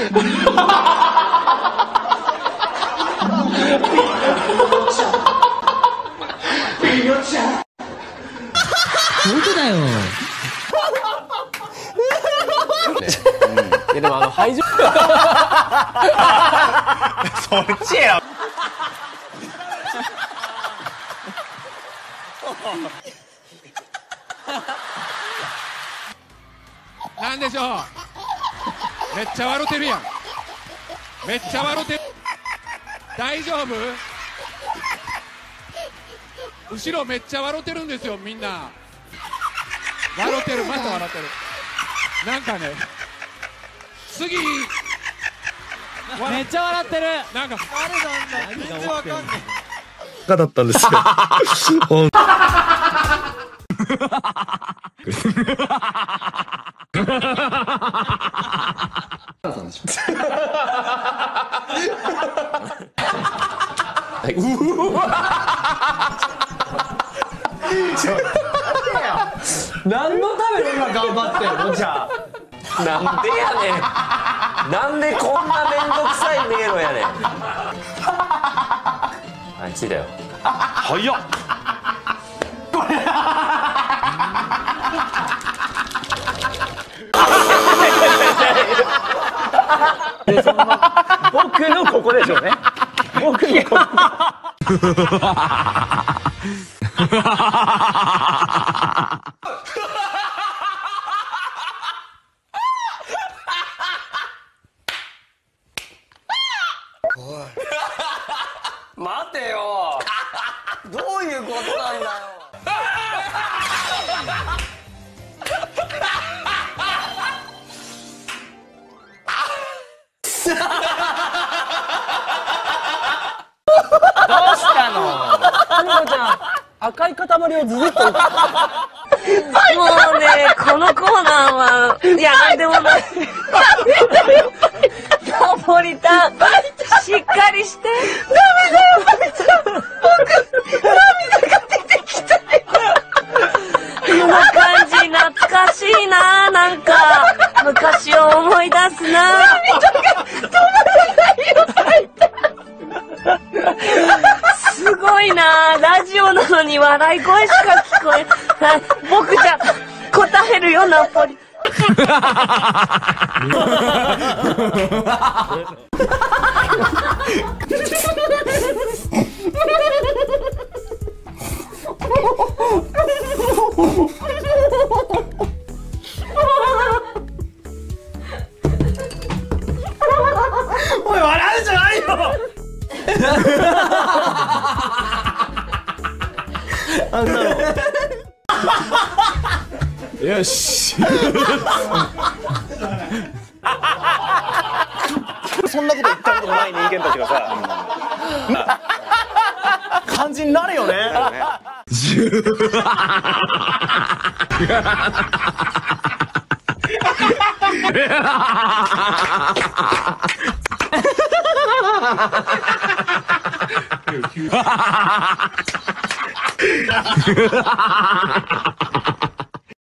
本当だよ。 いやでも排除そっちや。 なんでしょう。めっちゃ笑ってるやん。めっちゃ笑ってる。大丈夫？後ろめっちゃ笑ってるんですよ、みんな。笑ってる、また笑ってる。なんかね、次めっちゃ笑ってる。 なんか全然わかんない。 だったんですよ。 何のために今頑張ってんのじゃあ。なんでやねん。なんでこんなめんどくさい迷路やねん。はい、着いたよ。 早っ。 僕のここでしょうね。僕のここ。待てよ。どういうことなんだよ。どうしたの？かみこちゃん、赤い塊をずっと。もうね、このコーナーは、いや、なんでもない。ナポリタン、しっかりして。涙よ、マミちゃん。僕、涙が出てきたよ。この感じ、懐かしいな、なんか。昔を思い出すな。涙が止まらないよ、泣いた。すごいな、ラジオなのに笑い声しか聞こえない。僕じゃ答えるよ、ナポリ。 おい、笑うんじゃないよ。あんなの。 よし。 そんなこと言ったこともない人間たちがさ、感じになるよね。